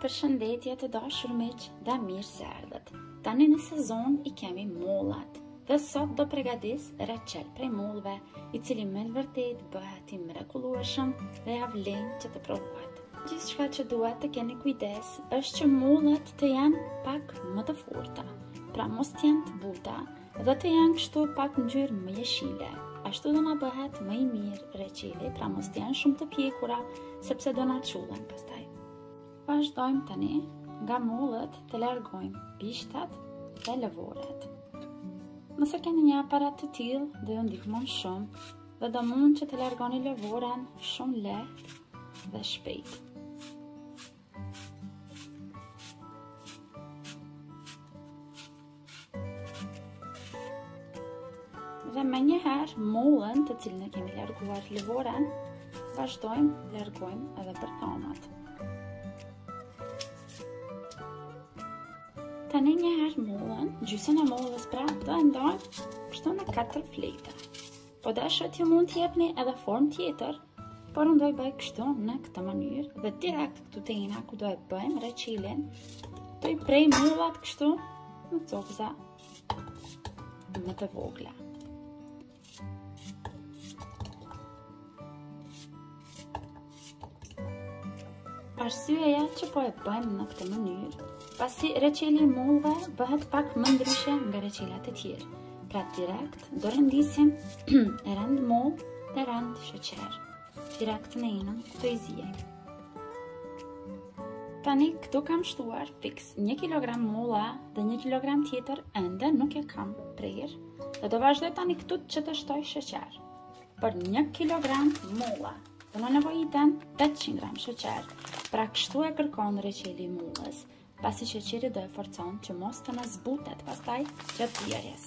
Përshëndetje të dashur miq, dhe mirë se erdhët. Tani në sezon I kemi mollat. Dhe sot do përgatis recel prej mollëve, I cili me të vërtet bëhet I mrekullueshëm dhe ja vlen që të provohet. Gjithçka që duhet të keni kujdes është që mollat të janë pak më të forta, pra mos të janë të buta dhe të janë kështu pak ngjyrë më jeshile. Ashtu do na bëhet më I mirë receli, pra mos të janë shumë të pjekura, sepse do na çullen pastaj. Vazhdojmë tani nga mollët të largojmë bishtat dhe lëvoret. Nëse keni një aparat të tillë, do ju ndihmon shumë dhe do mund që të largoni lëvoren shumë lehtë dhe shpejt. Dhe me njëherë mollën të cilën e kemi larguar lëvoren, vazhdojmë largojmë edhe për thomat. Tani njëherë mollën, gjysën e mollës pra, do e ndajmë kështu në 4 fleta. Po dashët ju mund t'jepni edhe formë tjetër, por unë do I bëj kështu në këtë mënyrë dhe direkt këtu te jena ku do e bëjmë reçelin, do I prej mollat kështu në copëza më të vogla. Arsyeja që po e bëjmë në këtë mënyrë, pasi reçeli I mollëve bëhet pak më ndryshe nga reçelat e tjerë. Pra direkt do rendisim e rand mollë dhe rand sheqer. Direkt në enën do I zijemi. Tani këtu kam shtuar fiks 1 kg molla dhe 1 kg tjetër ende nuk e kam prerë dhe do vazhdoj tani këtu që të shtoj sheqer. Për 1 kg molla do më nevojiten 800 g sheqer. Pra kështu e kërkon reçeli I mollës, pasi sheqeri do e forcon që mos të na zbutet pastaj gjatë bjerjes.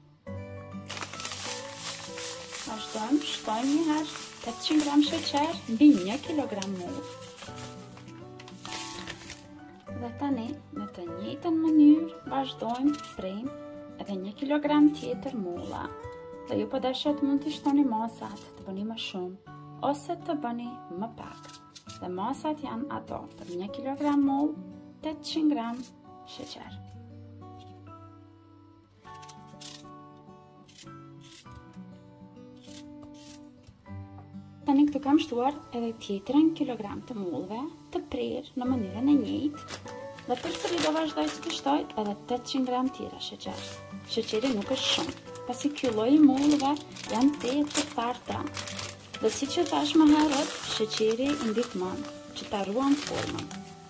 Vazhdojmë, shtojmë një herë 800 g sheqer mbi 1 kg mollë. Dhe tani, në të njëjtën mënyrë, vazhdojmë prejmë edhe 1 kg tjetër molla. Dhe ju po dashët mund t'i shtoni masat të bëni më shumë, ose të bëni më pak. Dhe masat janë ato për 1 kg mollë, 800 g sheqer. Tani këtu kam shtuar edhe tjetrën kilogram të mollëve të prerë në mënyrën e njëjtë dhe përsëri do vazhdoj të shtoj edhe 800 g tjera sheqer. Sheqeri nuk është shumë, pasi ky lloj I mollëve janë të tharta. Dhe si që thash më herët, sheqeri I ndihmon që ta ruan formën.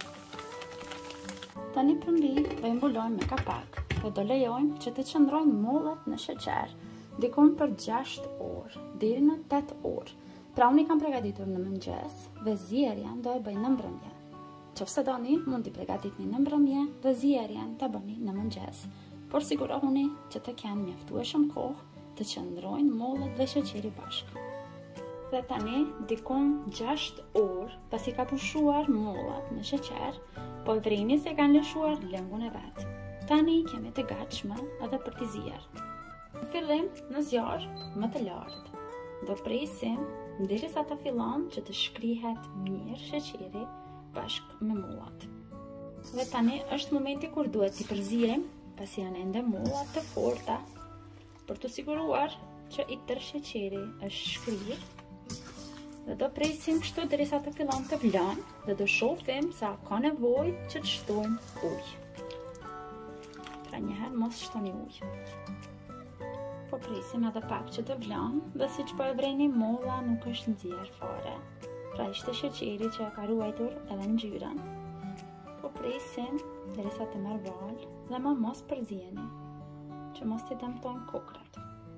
Tani përmbi do I mbulojmë me kapak dhe do lejojmë që të qëndrojnë mollat në sheqer diku për 6 orë deri në 8 orë. Pra unë I kam përgatitur në mëngjes dhe zierjen do e bëj në mbrëmje. Qofse doni, mund t'i përgatitni në mbrëmje dhe zierjen ta bëni në mëngjes. Por sigurohuni që të kenë mjaftueshëm kohë të qëndrojnë mollat dhe sheqeri bashkë. Dhe tani, dikun 6 orë, pasi ka pushuar mollat në sheqer, po vreni se kanë lëshuar lëngun e vetë. Tani kemi të gatshme edhe për t'i zier. Në fillim në zjarr më të lartë. Do presim derisa ta fillon që të shkrihet mirë sheqeri bashkë me mollat. Dhe tani është momenti kur duhet t'i përzirim, pasi janë ende mollat të forta, për të siguruar që I tërë sheqeri është shkrirë. Dhe do presim kështu derisa të fillon të vlan dhe do shohim sa ka nevojë që të shtojmë ujë. Pra njëherë mos shtoni ujë. Po presim edhe pak që të vlan dhe siç po e vreni molla nuk është nxjerr fare. Pra ishte sheqeri që ka ruajtur edhe ngjyrën. Po presim derisa të marrë val dhe më mos përziheni, që mos t'i dëmtojnë kokrat.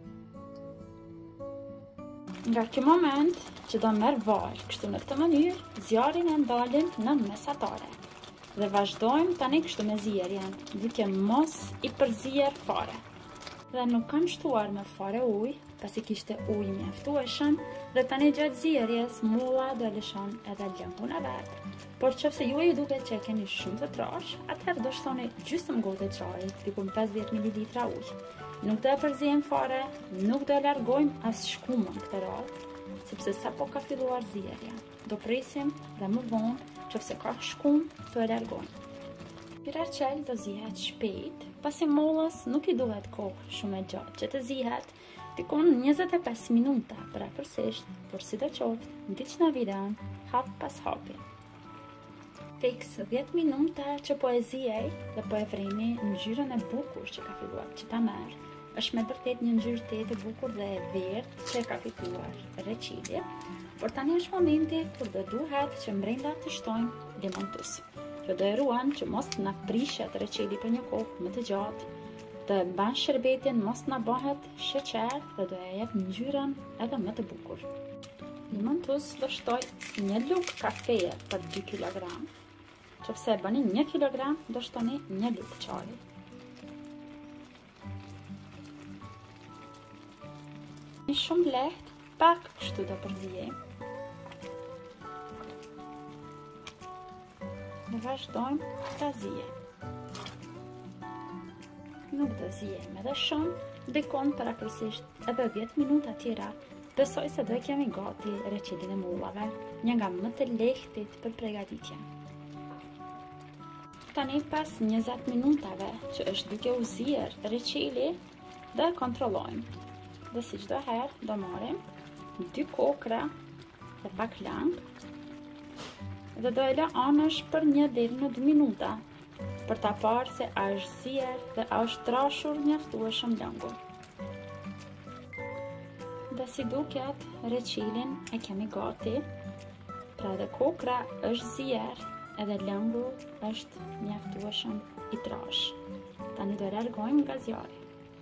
Nga ky moment që do merr val, kështu në këtë mënyrë, zjarrin e ndalim në mesatare. Dhe vazhdojmë tani kështu me zierjen, duke mos I përzier fare. Dhe nuk kam shtuar me fare ujë, pasi kishte ujë mjaftueshëm, dhe tani gjatë zierjes molla do lëshon edhe lëngun e vet. Por qofse ju I duket që e keni shumë të trash, atëherë do shtoni gjysmë gotë çaji, diku 50 ml ujë. Nuk do e përzihem fare, nuk do e largojmë as shkumën këtë radhë, sepse sapo ka filluar zjerja. Do presim dhe më vonë, nëse ka shkum, të e largojmë. Ky reçel do zihet shpejt, pasi mollës nuk i duhet kohë shumë e gjatë që të zihet, dikon 25 minuta parakorsisht, por sidoqoftë, ndiqni videon hap pas hapi. Fiks 10 minuta që po e zijej dhe po e vreni ngjyrën e bukur që ka filluar që ta merr. Është me vërtet një ngjyrë të bukur dhe e verdhë që ka fituar reçeli, por tani është momenti kur do duhet që brenda të shtojmë limon tus. Kjo do e ruan që mos na prishet reçeli për një kohë më të gjatë, të mban sherbetin mos na bëhet sheqer dhe do e jep ngjyrën edhe më të bukur. Limon tus do shtoj një lugë kafeje për 2 kg. Nëse bëni 1 kg, do shtoni 1 lugë çaji. Shumë lehtë, pak kështu do përzijej. Dhe vazhdojmë ta zijej. Nuk do zijejmë edhe shumë, dikon parakorsisht edhe 10 minuta tjera, besoj se do e kemi gati reçelin e mollave, një nga më të lehtit për përgatitje. Tani pas 20 minutave që është duke u zier reçeli, do e kontrollojmë. Dhe si çdo herë do marrim 2 kokra dhe pak lang dhe do e lë anësh për 1 deri në 2 minuta për ta parë se a është zier dhe a është trashur mjaftueshëm lëngu. Dhe si duket, reçelin e kemi gati, pra edhe kokra është zier edhe lëngu është mjaftueshëm i trash. Tani do e largojmë nga zjarri.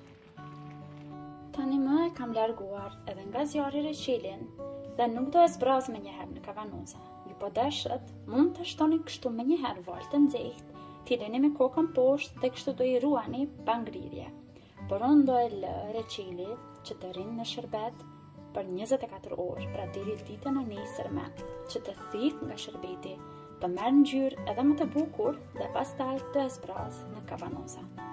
Tani më e kam larguar edhe nga zjarri reçelin dhe nuk do e zbraz me njëherë në kavanoza. Ju po deshët, mund të shtoni kështu me njëherë vaj të nxehtë, t'i lëni me kokën poshtë dhe kështu do i ruani pa ngrirje. Por unë do e lë reçeli që të rinë në sherbet për 24 orë, pra deri ditën e nesërme, që të thith nga sherbeti, të merr ngjyrë edhe më të bukur dhe pastaj të e zbraz në kavanoza.